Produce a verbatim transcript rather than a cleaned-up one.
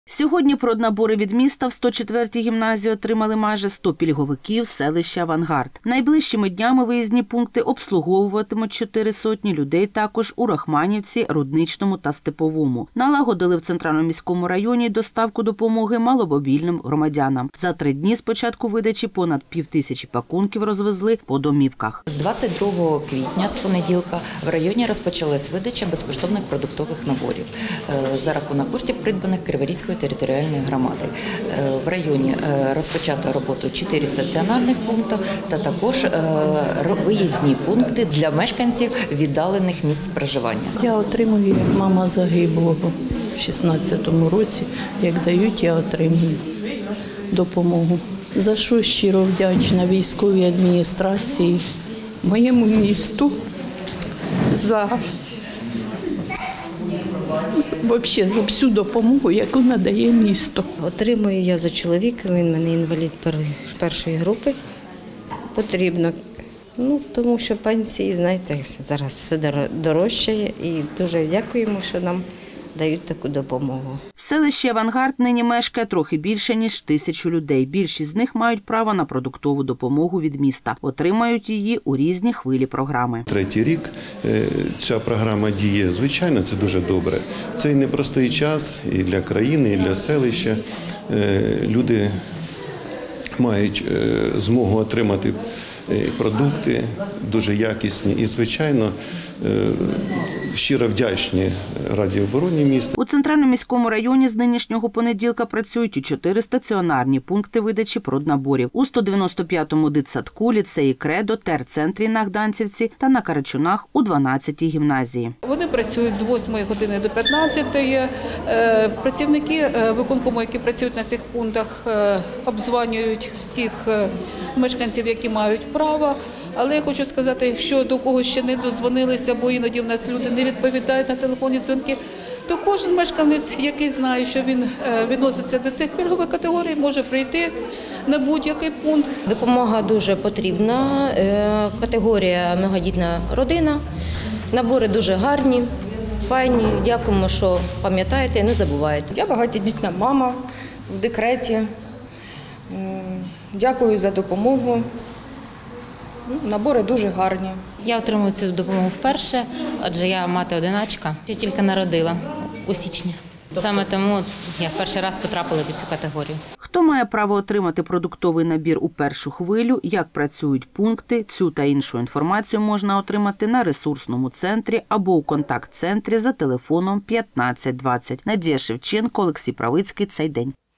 Сьогодні проднабори від міста в сто четвертій гімназії отримали майже сто пільговиків селища Авангард. Найближчими днями виїзні пункти обслуговуватимуть чотири сотні людей також у Рахманівці, Рудничному та Степовому. Налагодили в Центральному міському районі доставку допомоги маломобільним громадянам. За три дні з початку видачі понад півтисячі пакунків розвезли по домівках. З двадцять другого квітня, з понеділка, в районі розпочалась видача безкоштовних продуктових наборів за рахунок коштів, придбаних Криворізькою територіальної громади. В районі розпочато роботу чотири стаціонарних пункти та також виїзні пункти для мешканців віддалених місць проживання. Я отримую, як мама загиблого в шістнадцятому році, як дають, я отримую допомогу. За що щиро вдячна військовій адміністрації, моєму місту, за Взагалі за всю допомогу, яку надає місто. Отримую я за чоловіка, він в мене інвалід першої групи. Потрібно, ну, тому що пенсії, знаєте, зараз все дорожчає і дуже дякуємо, що нам дають таку допомогу. В селищі Авангард нині мешкає трохи більше, ніж тисячу людей. Більшість з них мають право на продуктову допомогу від міста. Отримають її у різні хвилі програми. Третій рік ця програма діє. Звичайно, це дуже добре. Цей непростий час і для країни, і для селища. Люди мають змогу отримати продукти дуже якісні і, звичайно, щиро вдячні Раді оборони міста. У Центральному міському районі з нинішнього понеділка працюють і чотири стаціонарні пункти видачі проднаборів. У сто дев'яносто п'ятому дитсадку, ліцеї «Кредо», терцентрі на Гданцівці та на Карачунах у дванадцятій гімназії. Вони працюють з восьмої години до п'ятнадцятої. Працівники виконкому, які працюють на цих пунктах, обзванюють всіх мешканців, які мають право. Але я хочу сказати, якщо до когось ще не додзвонилися, бо іноді в нас люди не відповідають на телефонні дзвінки, то кожен мешканець, який знає, що він відноситься до цих пільгових категорій, може прийти на будь-який пункт. Допомога дуже потрібна, категорія многодітна родина, набори дуже гарні, файні. Дякуємо, що пам'ятаєте і не забуваєте. Я багатодітна мама в декреті. Дякую за допомогу. Набори дуже гарні. Я отримую цю допомогу вперше, адже я мати-одиначка. Я тільки народила у січні. Саме тому я перший раз потрапила під цю категорію. Хто має право отримати продуктовий набір у першу хвилю, як працюють пункти, цю та іншу інформацію можна отримати на ресурсному центрі або у контакт-центрі за телефоном п'ятнадцять двадцять. Надія Шевченко, Олексій Правицький. Цей день.